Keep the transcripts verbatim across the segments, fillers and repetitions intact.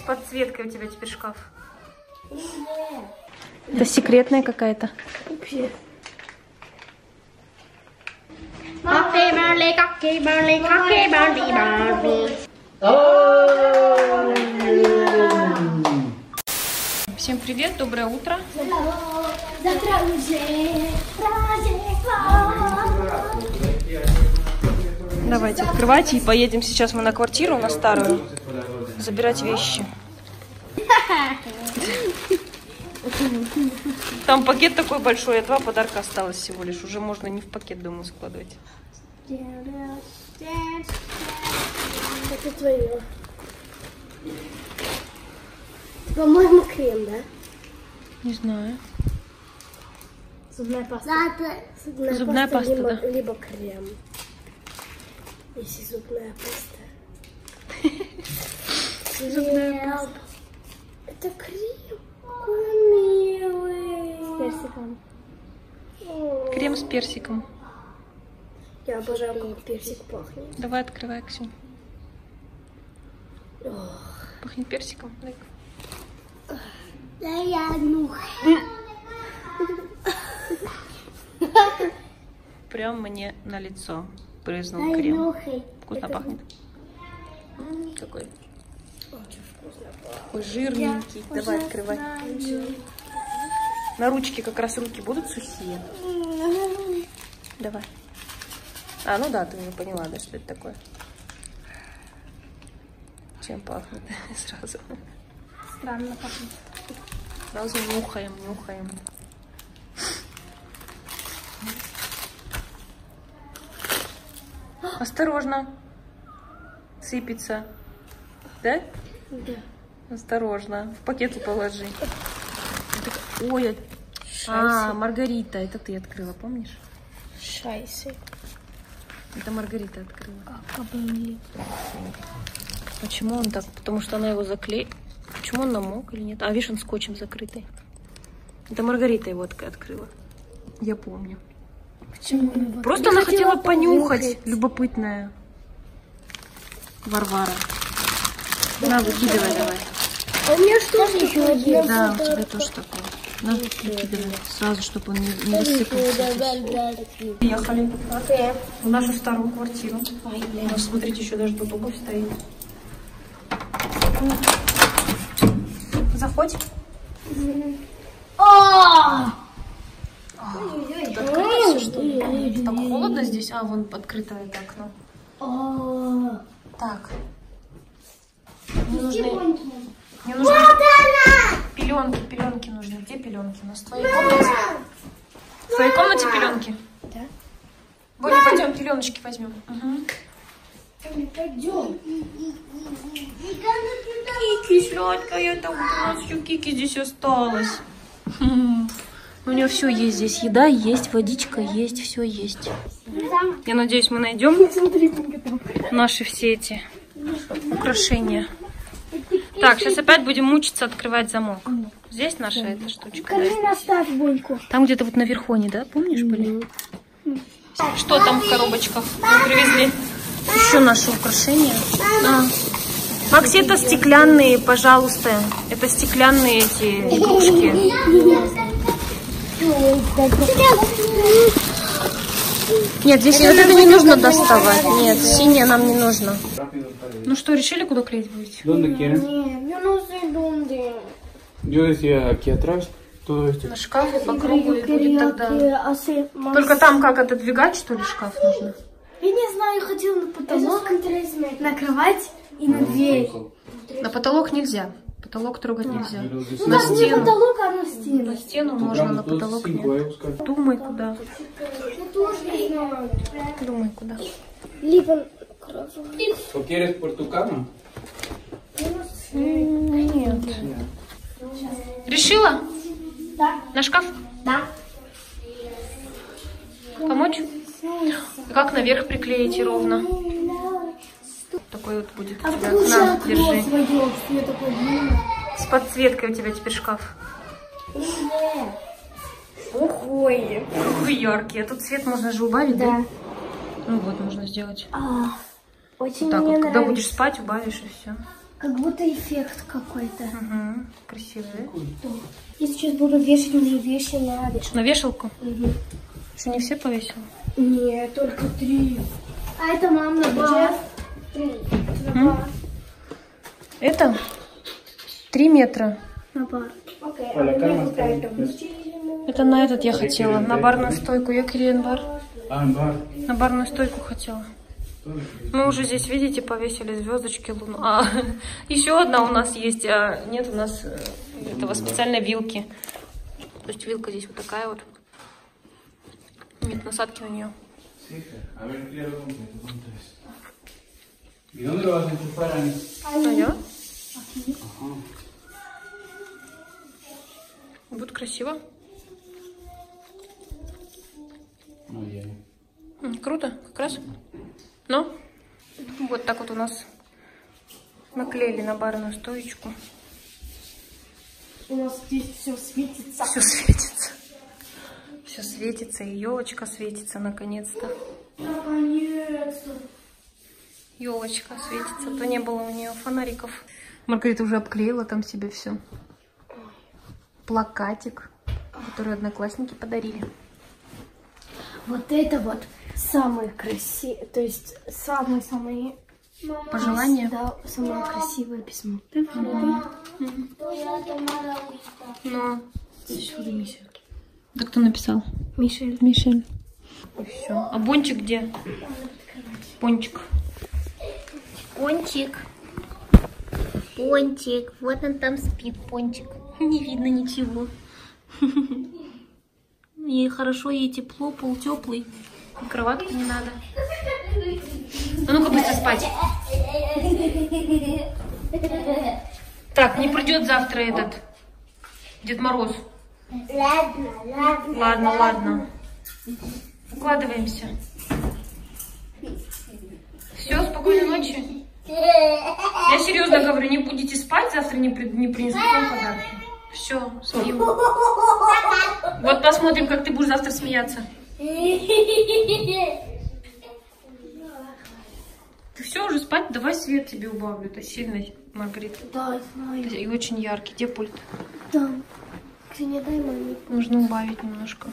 подсветкой у тебя теперь шкаф. Это секретная какая-то. Всем привет, доброе утро. Давайте открывайте и поедем сейчас мы на квартиру, на старую, забирать вещи. Там пакет такой большой, а два подарка осталось всего лишь. Уже можно не в пакет, думаю, складывать. Это твое. По-моему, крем, да? Не знаю. Зубная паста. Зубная, Зубная паста, паста, либо, да. либо крем. Если зубная паста. Зубная паста. Это крем. Ой, милый. С персиком. Крем с персиком. Я обожаю, как персик пахнет. Давай открывай, Ксюнь. Пахнет персиком. Дай-ка. Да я нюхаю. Прям мне на лицо брызнул крем. Вкусно пахнет. Такой. Такой жирненький. Давай открывай. На ручке как раз руки будут сухие. Давай. А, ну да, ты не поняла, да, что это такое. Чем пахнет сразу? Странно пахнет. Сразу нюхаем, нюхаем. Осторожно. Сыпется. Да? Да. Осторожно. В пакет положи. Ой, а, Маргарита, это ты открыла, помнишь? Шайсы. Это Маргарита открыла. Как обалдеть. Почему он так? Потому что она его заклеила. Почему он намок или нет? А, видишь, он скотчем закрытый. Это Маргарита его открыла. Я помню. Почему? Просто она хотела, хотела понюхать. понюхать. Любопытная. Варвара. На, выкидывай давай. А у меня что еще один? Да, у тебя тоже такое. На, выкидывай. Сразу, чтобы он не, не рассыпался. Приехали в нашу старую квартиру. У нас, смотрите, еще даже тут обувь стоит. Заходь. О! Тут открыто все, что ли? Так холодно здесь? А, вон открыто это окно. О! Так. Мне нужны, мне нужны Вот она! пеленки, пеленки нужны. Где пеленки? У нас в твоей комнате? В твоей комнате пеленки? Да. Боня, пойдем пеленочки возьмем. Угу. Пойдем. Кики, сладкая, там у нас еще Кики здесь осталось. У нее все есть здесь. Еда есть, водичка есть, все есть. Я надеюсь, мы найдем наши все эти украшения. Так, сейчас опять будем мучиться открывать замок. Здесь наша эта штучка. Оставь Боньку. Там где-то вот наверху они, да, помнишь, были? Что там в коробочках? Мы привезли еще наши украшения. А. Макси, это стеклянные, пожалуйста. Это стеклянные эти игрушки. Нет, здесь вот это не нужно доставать. Нет, синее нам не нужно. Ну что, решили, куда клеить будете? ¿Dónde quieren? Yo no sé dónde. Yo decía aquí atrás, todo esto. На шкафе по кругу и будет тогда. Только там как отодвигать, что ли, шкаф нужно? Я не знаю, я хотела на потолок, на кровать и на дверь. На потолок нельзя. Потолок трогать нельзя. Ну, На так не стену. потолок, а на стену. На стену можно, на потолок нет. Думай, куда. Я тоже не знаю. Думай, куда. Либо... ¿O quieres por tu cama? Нет. Решила? Да. На шкаф? Да. Помочь? Как наверх приклеить ровно? Такой вот будет у А тебя. вкус На, от держи. волос войдет, я такой длинный. С подсветкой у тебя теперь шкаф. Ой. Какой яркий. А тут свет можно же убавить, да? Да. Ну вот, можно сделать. А, очень Так мне вот, когда нравится. будешь спать, убавишь и все. Как будто эффект какой-то. Угу. Красиво, да? Я сейчас буду вешать мне вещи на вешалку. На вешалку? Угу. Что, не все повесила? Нет, только три. А это мам на бар. Три. На бар. Это три метра. На бар. Окей. Оля, А Карма мне какая-то сказала. Это на этот я хотела. На барную стойку. Я Кириен бар. А, бар. На барную стойку хотела. Мы уже здесь, видите, повесили звездочки, луну. А, еще одна у нас есть. А, нет у нас э, этого специальной вилки. То есть вилка здесь вот такая вот. Нет насадки на нее. A ver, quiero completo, ¿cuánto es? ¿Y dónde lo vas a enchufar, Ani? А я? Будет красиво. Ой, М, Круто, как раз. Ну, вот так вот у нас наклеили на барную стоечку. У нас здесь все светится. Все светится. Все светится, и елочка светится наконец-то. Наконец-то. Елочка светится, то не было у нее фонариков. Маргарита уже обклеила там себе все. Плакатик, который одноклассники подарили. Вот это вот самые красивые, то есть самые-самые Пожелания? Да, самое красивое письмо. Но... Сюда Мишель. Да кто написал? Мишель. Мишель. И все. А Бончик где? Пончик. Пончик. Пончик. Вот он там спит, Пончик. Не видно ничего. Ей хорошо, ей тепло, пол теплый. И кроватку не надо. А ну-ка быстро спать. Так, не придет завтра этот Дед Мороз. Ладно, ладно. Ладно, ладно. Укладываемся. Все, спокойной ночи. Я серьезно говорю, не будете спать, завтра не, при, не принесу вам подарки. Все, спим. Вот посмотрим, как ты будешь завтра смеяться. Ты все, уже спать? Давай свет тебе убавлю. Это сильный, Маргарита. Да, знаю. И очень яркий. Где пульт? Да. Ксения, дай маме. Нужно убавить немножко.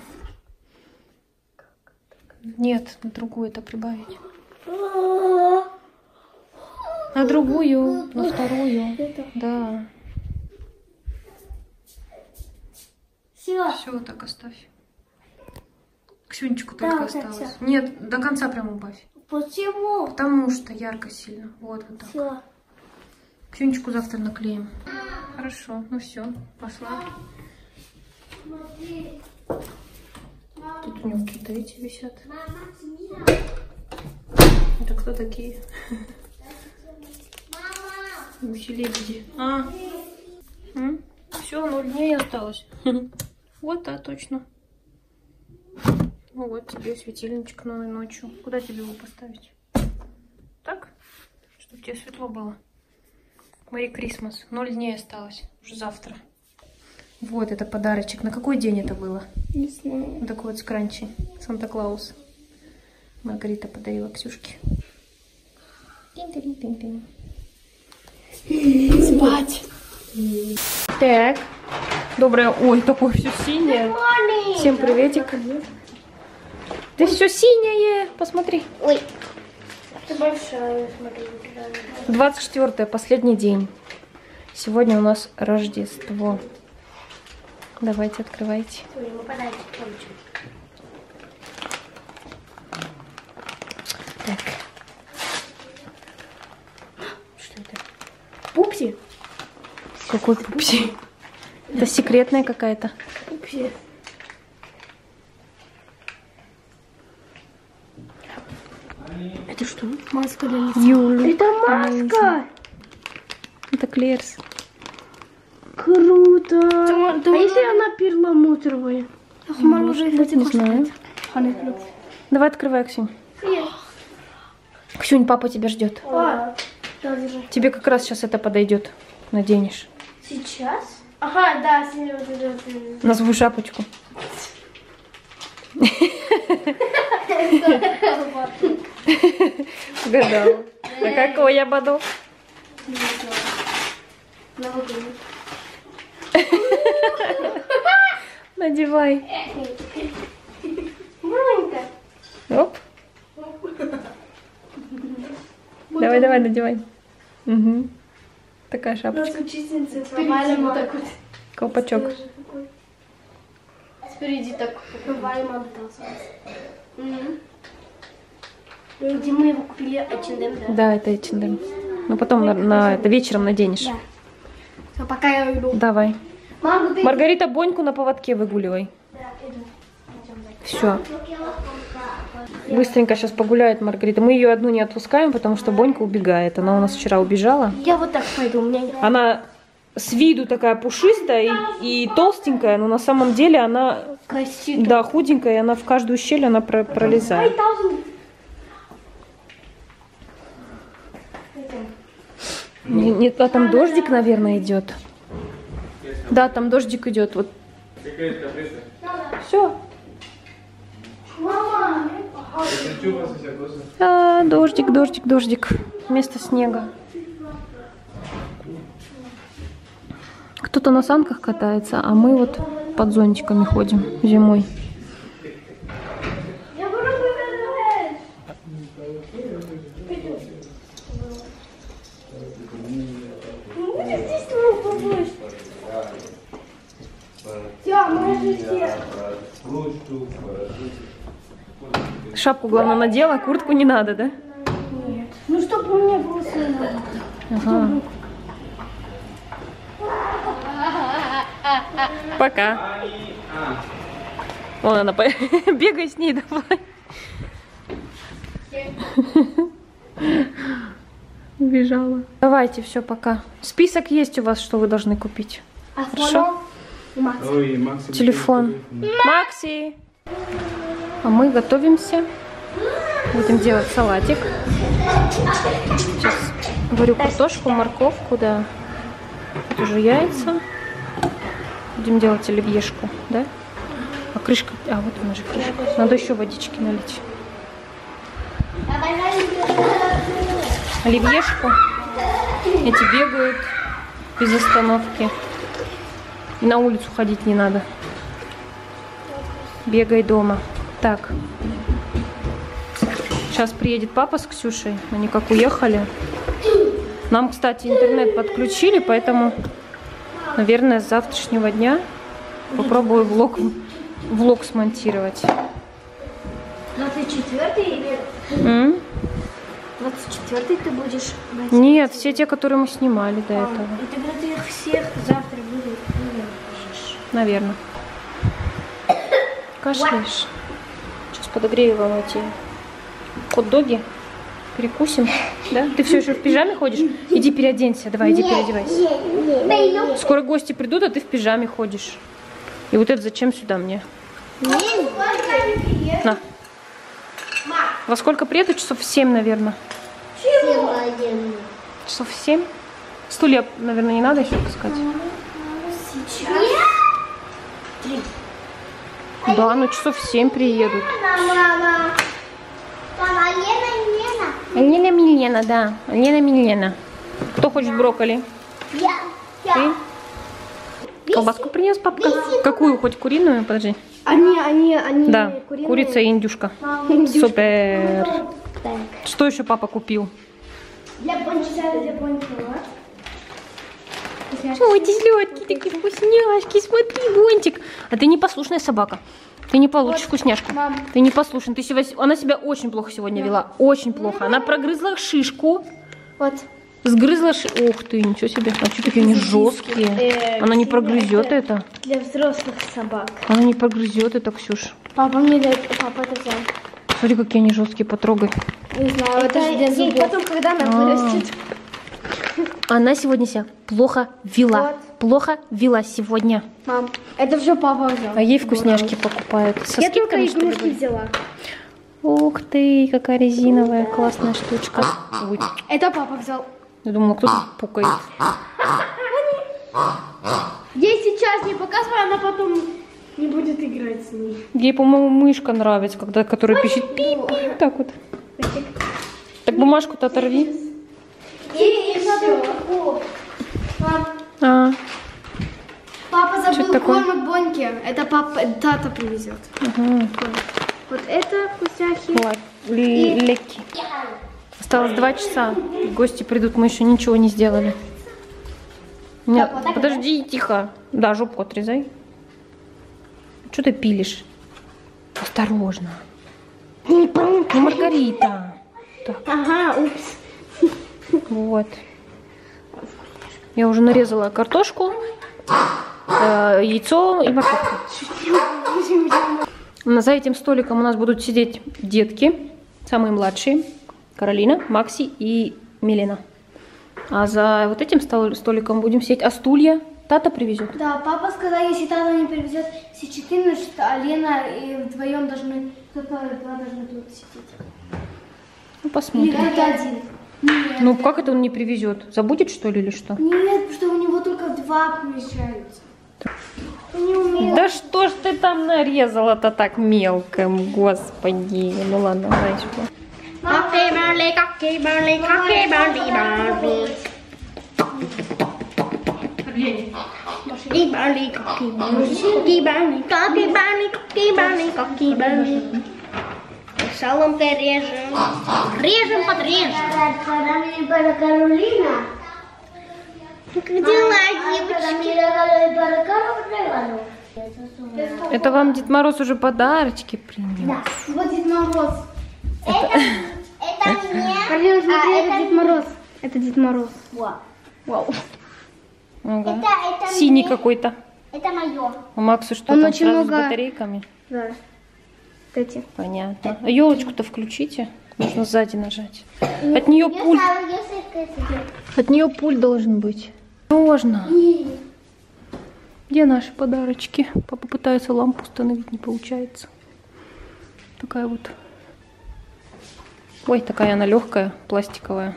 Нет, на другую это прибавить. На другую, на вторую. Да. Все. Все, так оставь. Ксюнечку только Да, осталось. конца. Нет, до конца прям убавь. Почему? Потому что ярко сильно. Вот, вот так. Все. Ксюнечку завтра наклеим. Хорошо, ну все, пошла. Тут у него какие-то эти висят. Это кто такие? Гуси-лебеди. А, все, ноль дней осталось. Вот, да, точно. Ну вот тебе светильничек новой ночью. Куда тебе его поставить? Так? Чтобы тебе светло было. Мэри Крисмас. Ноль дней осталось. Уже завтра. Вот это подарочек. На какой день это было? Не знаю. Вот такой вот скранчи. Санта-Клаус. Маргарита подарила Ксюшке. Тин-тин-тин-тин. Спать. Так. Доброе. Ой, такое все синее. Всем приветик. Ты все синее. Посмотри. Ой. Это большая, смотри. двадцать четвёртое, последний день. Сегодня у нас Рождество. Давайте, открывайте. Ой, мы подарочек получим. Так. Что это? Пупси? Какой пупси? Это секретная какая-то. Пупси. Это что? Маска для лица. Юля. Это маска! Это Клерс. Круто! А если она перламутровая? Может быть, не знаю. Давай открывай, Ксюнь. Ксюнь, папа тебя ждет. А, да, держи. Тебе как раз сейчас это подойдет. Наденешь. Сейчас? Ага, да, синяя вот эта вот. На свою шапочку. Угадала. А какой я буду? Новогодний. Надевай. Маленько. Оп. Давай, давай, надевай. Угу. Такая шапочка. Провалим вот так вот. Колпачок. Спереди так провалим обтался. Где мы его купили эйч энд эм, да? Да, это эйч энд эм. Ну потом на, на это вечером наденешь. Да. Все, пока я иду. Давай. Мама, ты... Маргарита, Боньку на поводке выгуливай. Да, иду. Все. Быстренько сейчас погуляет Маргарита. Мы ее одну не отпускаем, потому что Бонька убегает. Она у нас вчера убежала. Я вот так пойду, у меня... Она с виду такая пушистая и, и толстенькая, но на самом деле она... Красивая. Да, худенькая, и она в каждую щель она про пролезает. Нет, а там дождик, наверное, идет. Да, там дождик идет. Вот. Все. А, дождик, дождик, дождик. Вместо снега. Кто-то на санках катается, а мы вот под зонтиками ходим зимой. Шапку, главное, надела, куртку не надо, да? Нет. Ну, чтобы у меня было сильно. Ага. Пока. Вон она, бегай с ней, давай. Убежала. Давайте, все, пока. Список есть у вас, что вы должны купить. А Хорошо? Ой, Макси, Телефон. Макси! А мы готовимся. Будем делать салатик. Сейчас варю картошку, морковку, да. Тут уже яйца. Будем делать оливьешку, да? А крышка... А, вот она же крышка. Надо еще водички налить. Оливьешку. Эти бегают без остановки. И на улицу ходить не надо. Бегай дома. Так. Сейчас приедет папа с Ксюшей. Они как уехали. Нам, кстати, интернет подключили, поэтому, наверное, с завтрашнего дня попробую влог, влог смонтировать. двадцать четвёртый или... М? двадцать четвёртый ты будешь... Нет, все те, которые мы снимали до А, этого. и тогда ты их всех завтра будешь... Наверное. Кашляешь. Сейчас подогрею вам эти хот-доги. Перекусим. Да? Ты все еще в пижаме ходишь? Иди переоденься. Давай, иди переодевайся. Скоро гости придут, а ты в пижаме ходишь. И вот это зачем сюда мне? На. Во сколько приеду? Часов в семь, наверное. Часов в семь? Стулья, наверное, не надо еще таскать. Да, ну часов в семь приедут. Мама, мама, Лена, Лена. Лена Милена, да. Лена Милена. Кто хочет брокколи? Я, я. Ты? Колбаску принес папка? Какую? Хоть куриную? Подожди. Они, они, они. Да, куриные. курица и индюшка. Индюшка. Супер. Так. Что еще папа купил? Для пончика, для пончика. Ой, эти сладкие такие вкусняшки. Смотри, Бонтик. А ты непослушная собака. Ты не получишь вот, вкусняшку. Мам. Ты непослушный. Ты себя... Она себя очень плохо сегодня вела. Очень плохо. Она прогрызла шишку. Вот. Сгрызла шишку. Ух ты, ничего себе. А что такие они жесткие? Э, Она не прогрызет это, это. Для взрослых собак. Она не прогрызет это, Ксюш. Папа мне дает, папа это взял. Смотри, какие они жесткие, потрогай. Не знаю, это, это же для зубов. Потом, когда она вырастет. Она сегодня себя плохо вела. Вот. Плохо вела сегодня. Мам, это все папа взял. А ей вкусняшки покупают. Со Я только скидками, что ли, игрушки были? взяла. Ух ты, какая резиновая классная штучка. Ой, Это папа взял. я думала, кто-то пукает. Ей сейчас не показывай, она потом не будет играть с ней. Ей, по-моему, мышка нравится, когда, которая пищит пип-пип, так вот. Так бумажку-то оторви. И, и надо... Мам, Это Что был такое? корм от Боньки. Это папа, тата привезет. Угу. Вот это вкусняхи. Лекки. Осталось два часа. Гости придут, мы еще ничего не сделали. Нет, Так, вот так, подожди, тихо. Да, жопу отрезай. Что ты пилишь? Осторожно. Не Маргарита. Так, Ага, упс. вот. Я уже нарезала картошку, э, яйцо и морковку. За этим столиком у нас будут сидеть детки, самые младшие. Каролина, Макси и Милена. А за вот этим столиком будем сидеть. А стулья тата привезет. Да, папа сказал, если тата не привезет все четырнадцать, а Лена и вдвоем должны, кто-то два должны тут сидеть. Ну, Или посмотрим. кто-то один. Нет. Ну, как это он не привезет? Забудет, что ли, или что? Нет, потому что у него только два помещаются. Он не умеет. Да что ж ты там нарезала-то так мелко, господи. Ну ладно, знаешь что. Коки Барли, коки Барли, коки Барли, Барли. Коки Барли, коки Барли, коки Барли, коки Барли, коки Барли, коки Барли. Соломкой режем, режем, подрежем. Para Carolina. Как дела, девочки? Это вам Дед Мороз уже подарочки принес. Да, вот Дед Мороз. Это мне. Каролина, смотри, А, это это Дед Мороз. Это Дед Мороз. Вау. Вау. Ага. Это, это Синий мне. какой-то. Это мое. У Макса что, Он там очень сразу много- с батарейками? Да. Вот эти. Понятно. А елочку-то включите. Нужно сзади нажать. От нее пульт. От нее пульт должен быть. Можно. Где наши подарочки? Папа пытается лампу установить, не получается. Такая вот. Ой, такая она легкая, пластиковая.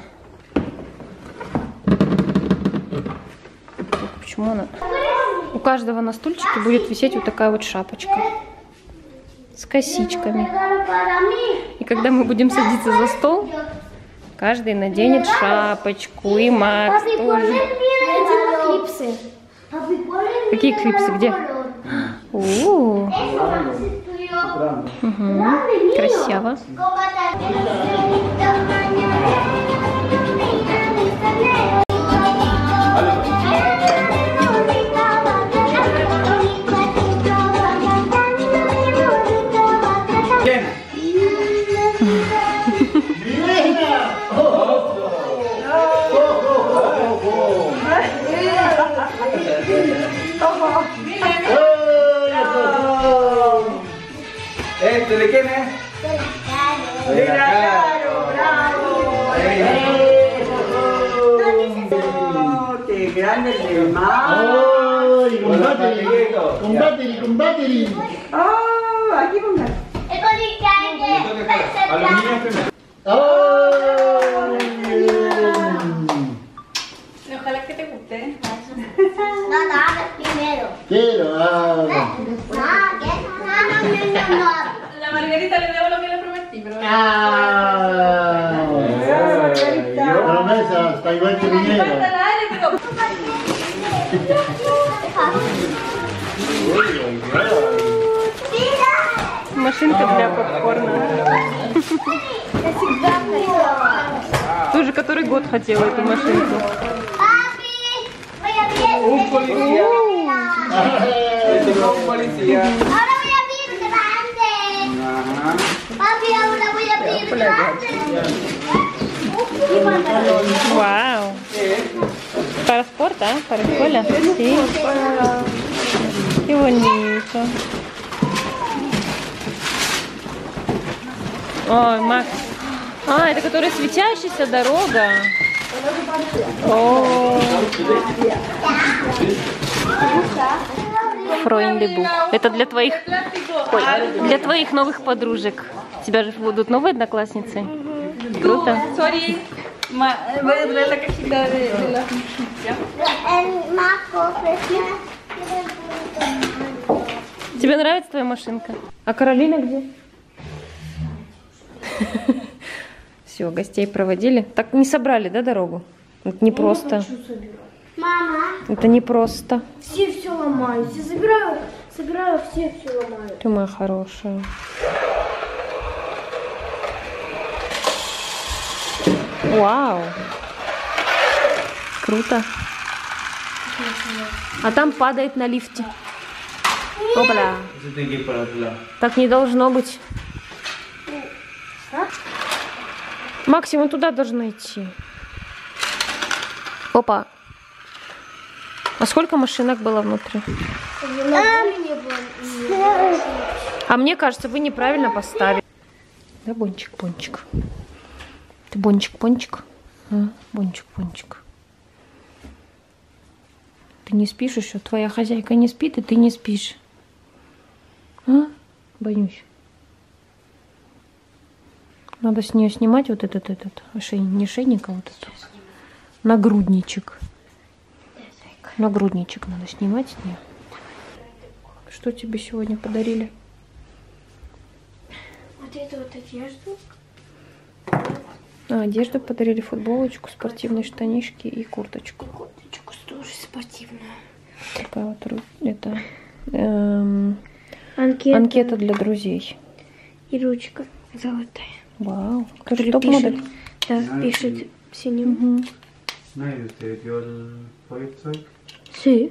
Так, почему она? У каждого на стульчике будет висеть вот такая вот шапочка. С косичками. И когда мы будем садиться за стол, каждый наденет шапочку. И Макс тоже. Клипсы. Какие клипсы? Где? О, угу. Красиво. ¿Este de quién es? De la Caro, bravo. ¡Qué grande el hermano! ¡Ay, con battery! ¡Con battery, con battery! ¡Oh! Aquí pongan. A los niños primero. ¡Ay! Ojalá que te guste. No, no, primero. Quiero, ah. No, que no, no, no, no. La Margarita le debo lo que le prometí, pero... Ah. La promesa está igual que dinero. Машинка для попкорна. Я всегда хотела. Тоже который год хотела эту машинку. Papi, voy a ver. Un policía. Le tocó un policía. Ahora voy a abrir grande. Ajá. Papi, ahora voy a abrir grande. Uf, qué pantalón. Вау. Para спорт, а? Para escuela. Sí. Qué bonito. Ой, Макс. А, это которая светящаяся дорога. О. Фройндебух. Это для твоих, ой, для твоих новых подружек. У тебя же будут новые одноклассницы. Круто. Sorry, ma voy a traer la cajita de, de la El maco, fresca. Тебе нравится твоя машинка? А Каролина где? Все, гостей проводили. Так не собрали, да, дорогу? Это не просто. Мама. Это не просто. Все, все, ломаюсь. Я собираю, собираю все, все ломаю. Ты моя хорошая. Вау. Круто. А там падает на лифте. Опля. Так не должно быть. Максим, мы туда должны идти. Опа. А сколько машинок было внутри? А мне кажется, вы неправильно поставили. Да, Бончик, Бончик. Ты Бончик, Бончик. А? Бончик, Бончик. Ты не спишь еще? Твоя хозяйка не спит, и ты не спишь. А? Боюсь. Надо с нее снимать вот этот, этот, ошейник, не шейник, а вот этот нагрудничек. Нагрудничек надо снимать с нее. Что тебе сегодня подарили? Вот эту вот одежду. А, одежду подарили, футболочку, спортивные штанишки и курточку. Курточку тоже спортивную. Такая вот это эм, Анкета. анкета для друзей. И ручка золотая. Вау, кто Который же топ-модель? пишет, да, пишет синим. Угу. Nein, das ist ja Feuerzeug. Sí.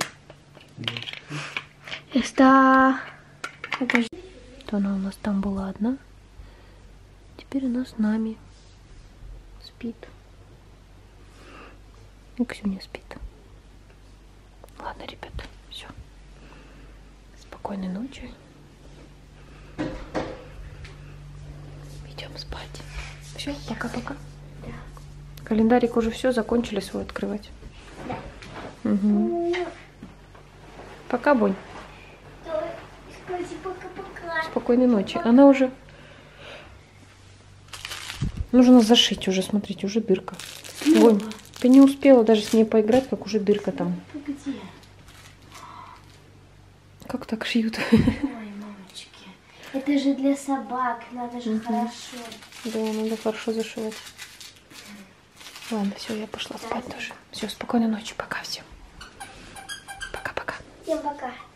Está... Покажи. То она у нас там была одна. Теперь она с нами. Спит. И Ксюня спит. Ладно, ребята, все. Спокойной ночи. Идем спать. Все, пока-пока. Календарик уже все, закончили свой открывать. Да. Угу. Пока, Бонь. Спокойной ночи. Она уже... Нужно зашить уже, смотрите, уже дырка. Бонь, ты не успела даже с ней поиграть, как уже дырка там. Где? Как так шьют? Ой, мамочки. Это же для собак, надо же угу. Хорошо. Да, надо хорошо зашивать. Ладно, все, я пошла спать тоже. Все, спокойной ночи, пока всем. Пока-пока. Всем пока.